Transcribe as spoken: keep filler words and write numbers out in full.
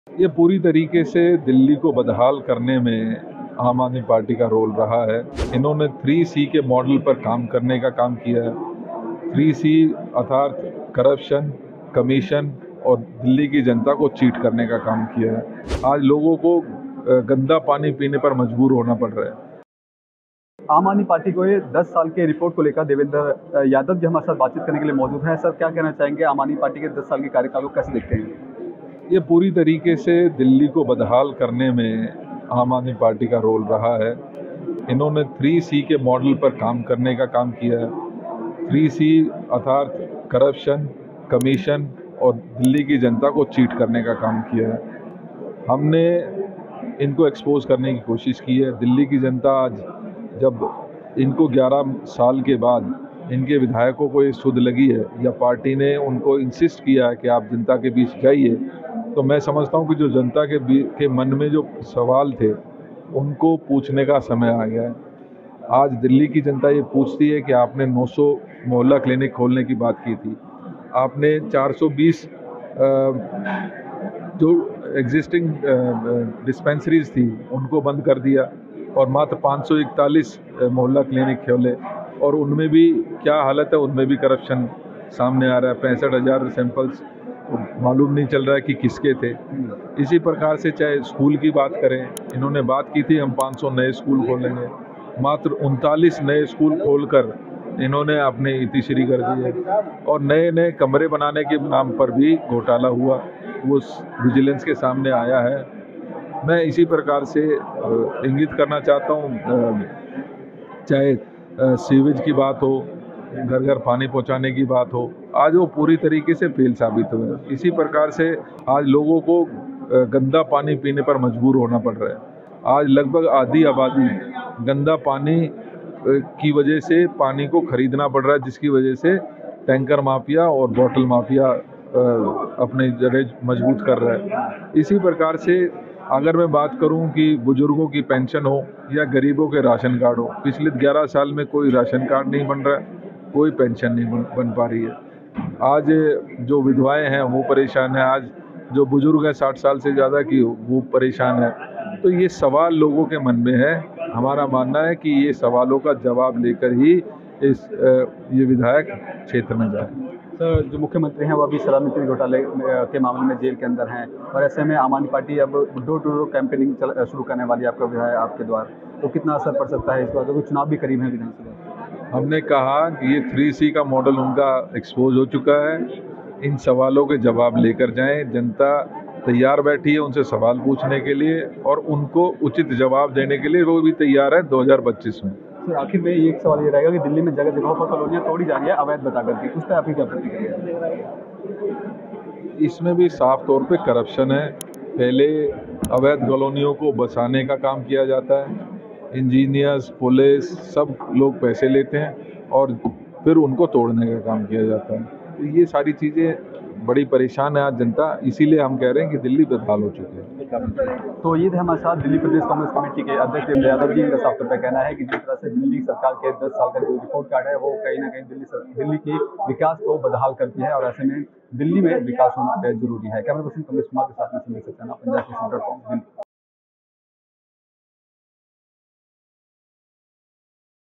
ये पूरी तरीके से दिल्ली को बदहाल करने में आम आदमी पार्टी का रोल रहा है। इन्होंने थ्री सी के मॉडल पर काम करने का काम किया है। थ्री सी अर्थात करप्शन, कमीशन और दिल्ली की जनता को चीट करने का काम किया है। आज लोगों को गंदा पानी पीने पर मजबूर होना पड़ रहा है। आम आदमी पार्टी को ये दस साल के रिपोर्ट को लेकर देवेंद्र यादव जी हमारे साथ बातचीत करने के लिए मौजूद हैं। सर, क्या कहना चाहेंगे, आम आदमी पार्टी के दस साल के कार्यकाल को कैसे देखते हैं? ये पूरी तरीके से दिल्ली को बदहाल करने में आम आदमी पार्टी का रोल रहा है। इन्होंने थ्री सी के मॉडल पर काम करने का काम किया है। थ्री सी अर्थात करप्शन, कमीशन और दिल्ली की जनता को चीट करने का काम किया है। हमने इनको एक्सपोज करने की कोशिश की है। दिल्ली की जनता आज जब इनको ग्यारह साल के बाद इनके विधायकों को ये सुध लगी है या पार्टी ने उनको इंसिस्ट किया है कि आप जनता के बीच जाइए, तो मैं समझता हूँ कि जो जनता के के मन में जो सवाल थे उनको पूछने का समय आ गया है। आज दिल्ली की जनता ये पूछती है कि आपने नौ सौ मोहल्ला क्लिनिक खोलने की बात की थी, आपने चार सौ बीस जो एग्जिस्टिंग डिस्पेंसरीज थी उनको बंद कर दिया और मात्र पाँच सौ इकतालीस मोहल्ला क्लिनिक खोले और उनमें भी क्या हालत है, उनमें भी करप्शन सामने आ रहा है। पैंसठ हज़ार सैंपल्स मालूम नहीं चल रहा है कि किसके थे। इसी प्रकार से चाहे स्कूल की बात करें, इन्होंने बात की थी हम पाँच सौ नए स्कूल खोलेंगे, मात्र उनतालीस नए स्कूल खोलकर इन्होंने अपने इतिश्री कर दी है और नए नए कमरे बनाने के नाम पर भी घोटाला हुआ, वो विजिलेंस के सामने आया है। मैं इसी प्रकार से इंगित करना चाहता हूँ, चाहे सीवेज की बात हो, घर घर पानी पहुंचाने की बात हो, आज वो पूरी तरीके से फेल साबित हुए। इसी प्रकार से आज लोगों को गंदा पानी पीने पर मजबूर होना पड़ रहा है। आज लगभग आधी आबादी गंदा पानी की वजह से पानी को खरीदना पड़ रहा है, जिसकी वजह से टैंकर माफिया और बोतल माफिया अपने जड़ें मजबूत कर रहा है। इसी प्रकार से अगर मैं बात करूं कि बुजुर्गों की पेंशन हो या गरीबों के राशन कार्ड हो, पिछले ग्यारह साल में कोई राशन कार्ड नहीं बन रहा है, कोई पेंशन नहीं बन, बन पा रही है। आज जो विधवाएं हैं वो परेशान है, आज जो बुजुर्ग हैं साठ साल से ज़्यादा की वो परेशान है। तो ये सवाल लोगों के मन में है। हमारा मानना है कि ये सवालों का जवाब लेकर ही इस ये विधायक क्षेत्र में जाए। सर, जो मुख्यमंत्री हैं वो अभी शराब नीति घोटाले के मामले में जेल के अंदर हैं और ऐसे में आम आदमी पार्टी अब डोर टू डोर कैंपेनिंग शुरू करने वाली है आपका विधायक आपके द्वार, तो कितना असर पड़ सकता है इस बात का? चुनाव भी करीब है विधानसभा। हमने कहा कि ये थ्री सी का मॉडल उनका एक्सपोज हो चुका है। इन सवालों के जवाब लेकर जाएं। जनता तैयार बैठी है उनसे सवाल पूछने के लिए और उनको उचित जवाब देने के लिए वो भी तैयार है दो हज़ार पच्चीस में। सर, आखिर में एक सवाल ये रहेगा कि दिल्ली में जगह जगह पर कॉलोनियाँ तोड़ी जा रही है अवैध बता करके, उस पर आपकी क्या प्रतिक्रिया है? इसमें भी साफ तौर पे करप्शन है। पहले अवैध कॉलोनियों को बसाने का काम किया जाता है, इंजीनियर्स, पुलिस सब लोग पैसे लेते हैं और फिर उनको तोड़ने का काम किया जाता है। तो ये सारी चीज़ें बड़ी परेशान है आज जनता, इसीलिए हम कह रहे हैं कि दिल्ली बदहाल हो चुकी है। तो ये थे हमारे साथ दिल्ली प्रदेश कांग्रेस कमेटी के अध्यक्ष देवेंद्र यादव जी। इनका साफ तौर पर कहना है कि जिस तरह से दिल्ली सरकार के दस साल का जो रिपोर्ट कार्ड है वो कहीं ना कहीं दिल्ली दिल्ली की विकास को बदहाल करती है और ऐसे में दिल्ली में विकास होना बेहद जरूरी है। कैमरा पर्सन कमलेश कुमार के साथ में संजय सक्सेना, पंजाब केसरी डॉट कॉम, दिल्ली।